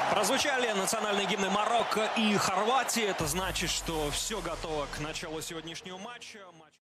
Прозвучали национальные гимны Марокко и Хорватии. Это значит, что все готово к началу сегодняшнего матча.